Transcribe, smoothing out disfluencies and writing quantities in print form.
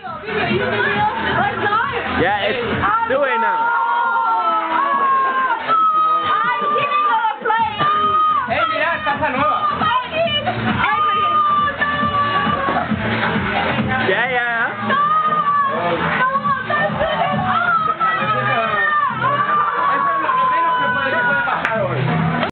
Yeah, it's doing now. Mira, casa nueva. Yeah, yeah.